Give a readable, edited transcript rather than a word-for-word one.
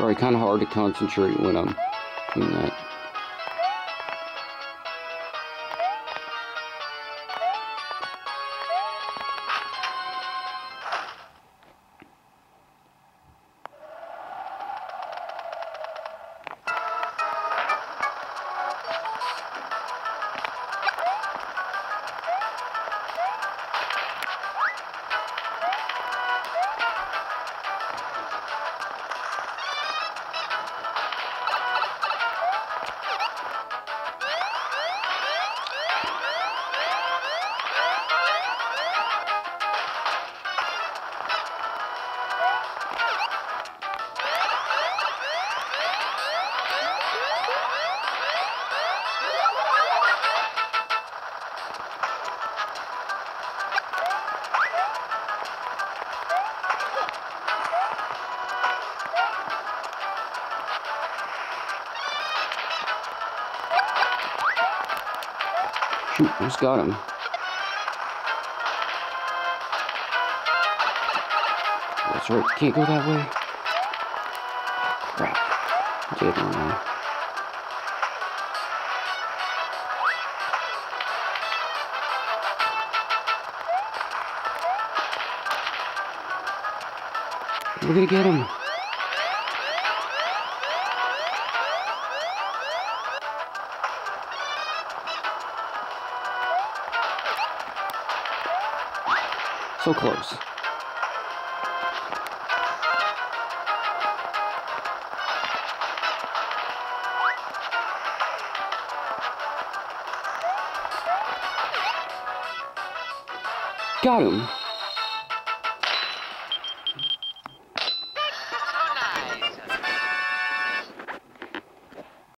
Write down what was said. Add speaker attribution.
Speaker 1: Sorry, kind of hard to concentrate when I'm doing that. Shoot, almost got him. That's right, can't go that way. Crap. Did one. We're gonna get him. So close. Got him.